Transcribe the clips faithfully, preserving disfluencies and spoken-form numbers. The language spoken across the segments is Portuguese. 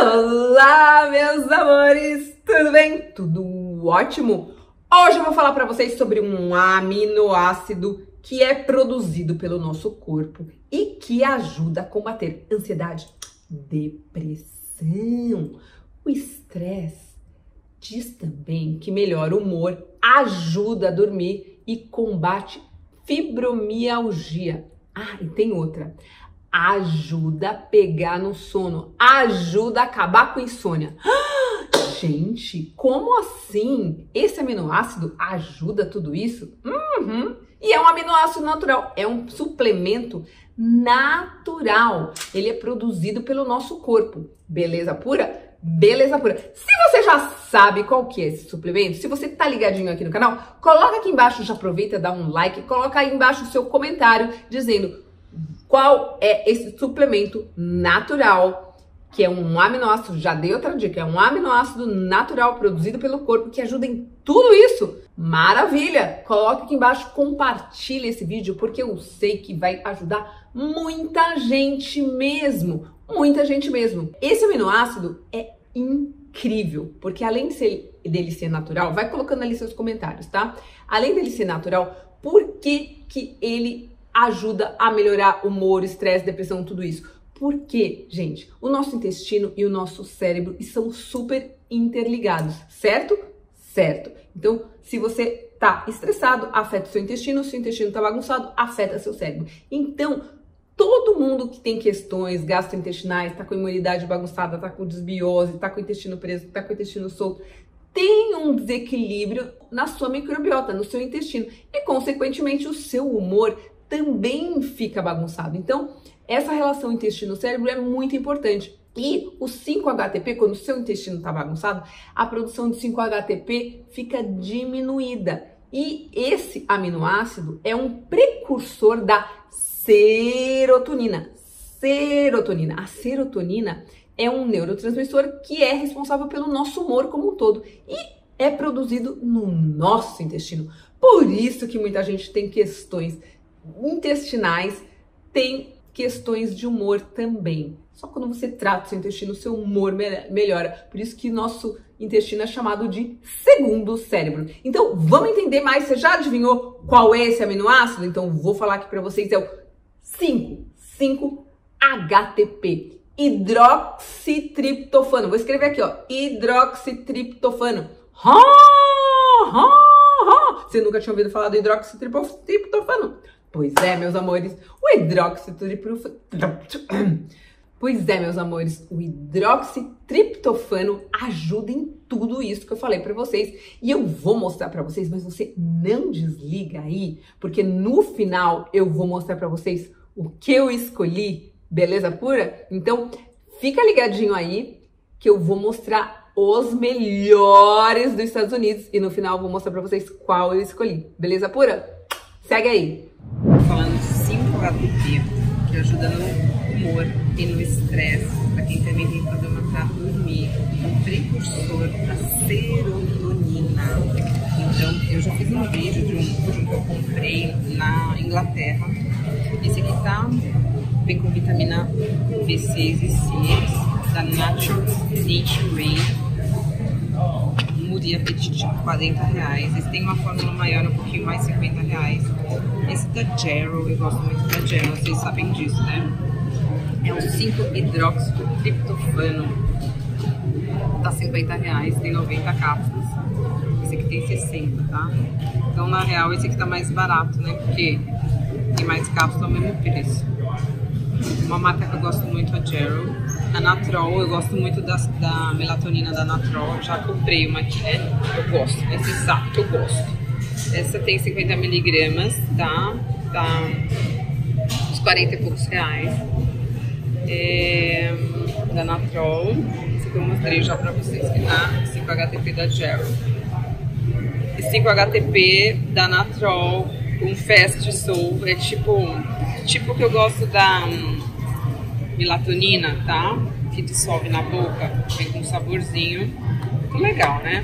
Olá, meus amores, tudo bem? Tudo ótimo? Hoje eu vou falar para vocês sobre um aminoácido que é produzido pelo nosso corpo e que ajuda a combater ansiedade, depressão, o estresse. Diz também que melhora o humor, ajuda a dormir e combate fibromialgia. Ah, e tem outra. Ajuda a pegar no sono, ajuda a acabar com a insônia. Gente, como assim? Esse aminoácido ajuda tudo isso? Uhum. E é um aminoácido natural, é um suplemento natural. Ele é produzido pelo nosso corpo. Beleza pura? Beleza pura. Se você já sabe qual que é esse suplemento, se você tá ligadinho aqui no canal, coloca aqui embaixo, já aproveita, dá um like, coloca aí embaixo o seu comentário dizendo qual é esse suplemento natural, que é um aminoácido, já dei outra dica, é um aminoácido natural produzido pelo corpo que ajuda em tudo isso. Maravilha! Coloque aqui embaixo, compartilhe esse vídeo, porque eu sei que vai ajudar muita gente mesmo, muita gente mesmo. Esse aminoácido é incrível, porque além de ser, dele ser natural, vai colocando ali seus comentários, tá? Além dele ser natural, por que que ele ajuda a melhorar humor, estresse, depressão, tudo isso? Porque, gente, o nosso intestino e o nosso cérebro são super interligados, certo? Certo. Então, se você tá estressado, afeta o seu intestino, se o intestino tá bagunçado, afeta seu cérebro. Então, todo mundo que tem questões gastrointestinais, tá com a imunidade bagunçada, tá com desbiose, tá com o intestino preso, tá com o intestino solto, tem um desequilíbrio na sua microbiota, no seu intestino. E, consequentemente, o seu humor também fica bagunçado. Então, essa relação intestino-cérebro é muito importante. E o cinco H T P, quando o seu intestino está bagunçado, a produção de cinco H T P fica diminuída. E esse aminoácido é um precursor da serotonina. Serotonina. A serotonina é um neurotransmissor que é responsável pelo nosso humor como um todo. E é produzido no nosso intestino. Por isso que muita gente tem questões intestinais, tem questões de humor também. Só quando você trata o seu intestino, o seu humor melhora. Por isso que nosso intestino é chamado de segundo cérebro. Então, vamos entender mais. Você já adivinhou qual é esse aminoácido? Então, vou falar aqui para vocês. É o cinco H T P. Hidroxitriptofano. Vou escrever aqui, ó. Hidroxitriptofano. Ha, ha, ha. Você nunca tinha ouvido falar do hidroxitriptofano? Pois é, meus amores, o hidroxitriptofano... Pois é, meus amores, o hidroxitriptofano ajuda em tudo isso que eu falei pra vocês. E eu vou mostrar pra vocês, mas você não desliga aí, porque no final eu vou mostrar pra vocês o que eu escolhi, beleza pura? Então, fica ligadinho aí, que eu vou mostrar os melhores dos Estados Unidos. E no final eu vou mostrar pra vocês qual eu escolhi, beleza pura? Segue aí! Falando de cinco H T P, que ajuda no humor e no estresse, para quem também tem problema para dormir, um precursor da serotonina. Então, eu já fiz um vídeo de um, de um que eu comprei na Inglaterra. Esse aqui tá, vem com vitamina B seis e C, da Natural Nature. Mude apetite, quarenta reais. Esse tem uma fórmula maior, um pouquinho mais, cinquenta reais. Esse da Jarrow, eu gosto muito da Jarrow, vocês sabem disso, né? É um cinco hidroxitriptofano. Tá cinquenta reais, tem noventa cápsulas. Esse aqui tem sessenta, tá? Então, na real, esse aqui tá mais barato, né? Porque tem mais cápsula ao mesmo preço. Uma marca que eu gosto muito é a Jarrow. A Natrol, eu gosto muito da, da melatonina da Natrol. Já comprei uma aqui, né? Eu gosto, esse saco que eu gosto. Essa tem cinquenta miligramas, tá? Tá uns quarenta e poucos reais. É, da Natrol. Esse aqui eu mostrei já pra vocês, que tá? cinco H T P da Jarrow. E cinco H T P da Natrol com Fast Soul. É tipo, tipo que eu gosto da melatonina, tá? Que dissolve na boca, vem com um saborzinho muito legal, né?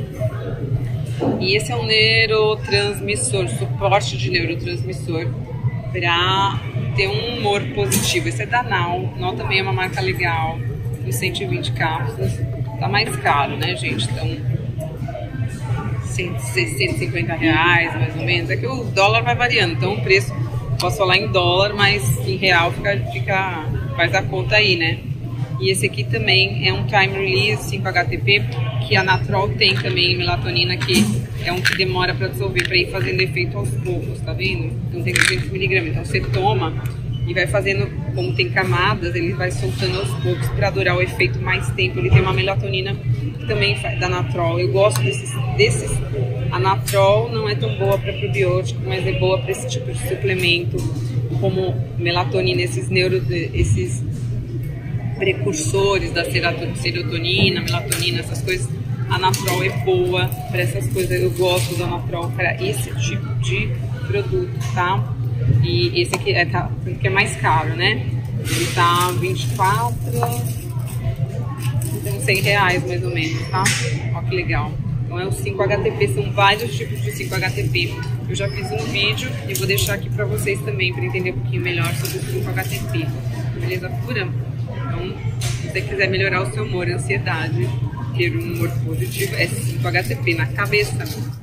E esse é um neurotransmissor, suporte de neurotransmissor para ter um humor positivo. Esse é da Nau, Nau também é uma marca legal. os cento e vinte cápsulas. Tá mais caro, né, gente? Então, cento e cinquenta reais, mais ou menos. É que o dólar vai variando, então o preço, posso falar em dólar, mas em real fica, fica, faz a conta aí, né? E esse aqui também é um Time Release cinco H T P, que a Natrol tem também, melatonina, que é um que demora para dissolver, para ir fazendo efeito aos poucos, tá vendo? Então tem duzentos miligramas, então você toma e vai fazendo, como tem camadas, ele vai soltando aos poucos para durar o efeito mais tempo. Ele tem uma melatonina que também da Natrol. Eu gosto desses, desses. A Natrol não é tão boa para probiótico, mas é boa para esse tipo de suplemento, como melatonina, esses neuro, esses precursores da serotonina, melatonina, essas coisas. A Natrol é boa para essas coisas. Eu gosto da Natrol para esse tipo de produto, tá? E esse aqui é, tá, que é mais caro, né? Ele tá vinte e quatro, então cem reais mais ou menos, tá? Ó que legal. Então é o cinco H T P, são vários tipos de cinco H T P. Eu já fiz um vídeo e vou deixar aqui pra vocês também, pra entender um pouquinho melhor sobre o cinco H T P. Beleza pura? Então, se você quiser melhorar o seu humor, ansiedade, ter um humor positivo, é cinco H T P na cabeça.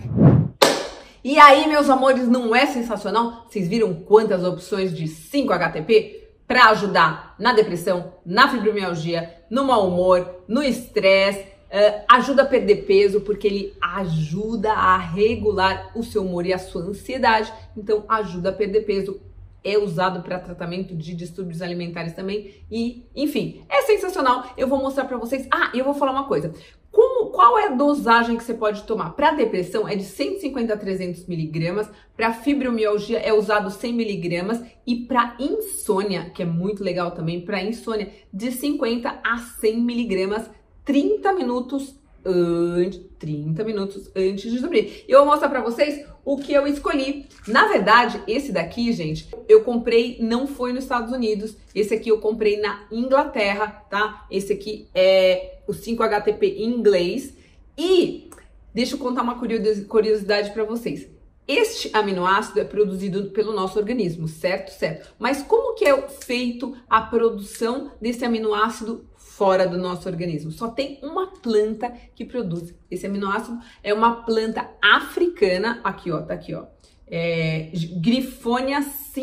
E aí, meus amores, não é sensacional? Vocês viram quantas opções de cinco H T P para ajudar na depressão, na fibromialgia, no mau humor, no estresse, uh, ajuda a perder peso, porque ele ajuda a regular o seu humor e a sua ansiedade, então ajuda a perder peso. É usado para tratamento de distúrbios alimentares também e, enfim, é sensacional. Eu vou mostrar para vocês. Ah, e eu vou falar uma coisa. Como, qual é a dosagem que você pode tomar? Para depressão é de cento e cinquenta a trezentos miligramas, para fibromialgia é usado cem miligramas e para insônia, que é muito legal também, para insônia, de cinquenta a cem miligramas, trinta minutos antes, trinta minutos antes de dormir. Eu vou mostrar para vocês o que eu escolhi. Na verdade, esse daqui, gente, eu comprei, não foi nos Estados Unidos. Esse aqui eu comprei na Inglaterra, tá? Esse aqui é o cinco H T P em inglês. E deixa eu contar uma curiosidade para vocês. Este aminoácido é produzido pelo nosso organismo, certo? Certo. Mas como que é feito a produção desse aminoácido fora do nosso organismo? Só tem uma planta que produz esse aminoácido. É uma planta africana. Aqui, ó, tá aqui, ó. É, Griffonia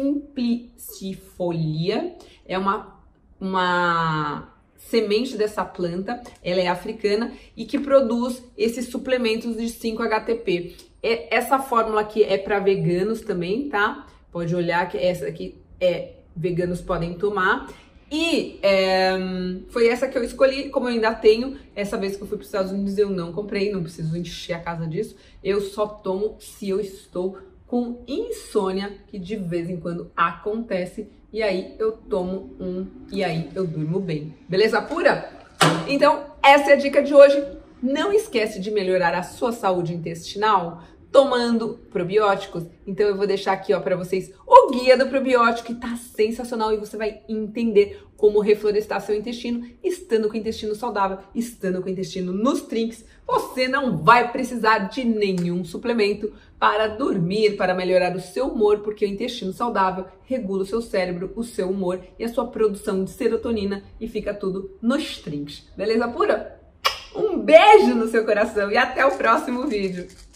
simplicifolia. É uma, uma semente dessa planta. Ela é africana e que produz esses suplementos de cinco H T P. Essa fórmula aqui é para veganos também, tá? Pode olhar que essa aqui é veganos podem tomar. E é, foi essa que eu escolhi, como eu ainda tenho. Essa vez que eu fui para os Estados Unidos eu não comprei, não preciso encher a casa disso. Eu só tomo se eu estou com insônia, que de vez em quando acontece. E aí eu tomo um e aí eu durmo bem. Beleza pura? Então essa é a dica de hoje. Não esquece de melhorar a sua saúde intestinal tomando probióticos. Então eu vou deixar aqui, ó, para vocês o guia do probiótico, que tá sensacional e você vai entender como reflorestar seu intestino, estando com o intestino saudável, estando com o intestino nos trinques. Você não vai precisar de nenhum suplemento para dormir, para melhorar o seu humor, porque o intestino saudável regula o seu cérebro, o seu humor e a sua produção de serotonina e fica tudo nos trinques. Beleza pura? Um beijo no seu coração e até o próximo vídeo.